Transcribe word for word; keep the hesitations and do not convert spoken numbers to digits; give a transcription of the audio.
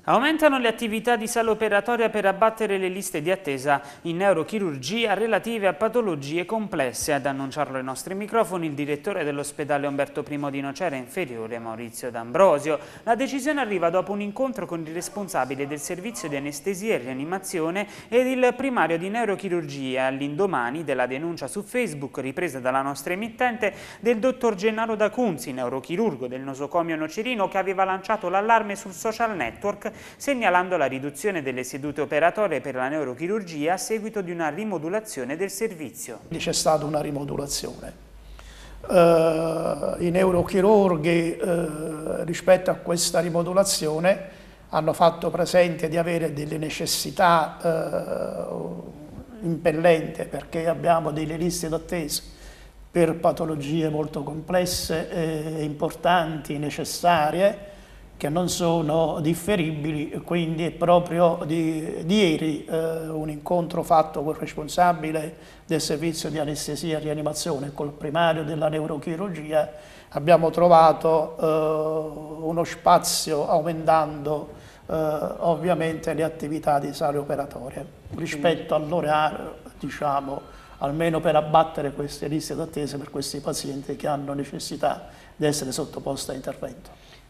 Aumentano le attività di sala operatoria per abbattere le liste di attesa in neurochirurgia relative a patologie complesse. Ad annunciarlo ai nostri microfoni il direttore dell'ospedale Umberto I di Nocera Inferiore, Maurizio D'Ambrosio. La decisione arriva dopo un incontro con il responsabile del servizio di anestesia e rianimazione ed il primario di neurochirurgia all'indomani della denuncia su Facebook ripresa dalla nostra emittente del dottor Gennaro D'Acunzi, neurochirurgo del nosocomio nocerino, che aveva lanciato l'allarme sul social network segnalando la riduzione delle sedute operatorie per la neurochirurgia a seguito di una rimodulazione del servizio. C'è stata una rimodulazione. Uh, I neurochirurghi uh, rispetto a questa rimodulazione hanno fatto presente di avere delle necessità uh, impellenti, perché abbiamo delle liste d'attesa per patologie molto complesse e importanti, necessarie, che non sono differibili. Quindi è proprio di, di ieri eh, un incontro fatto col responsabile del servizio di anestesia e rianimazione e col primario della neurochirurgia. Abbiamo trovato eh, uno spazio aumentando eh, ovviamente le attività di sale operatorie rispetto all'orario, diciamo, almeno per abbattere queste liste d'attesa per questi pazienti che hanno necessità di essere sottoposti a intervento.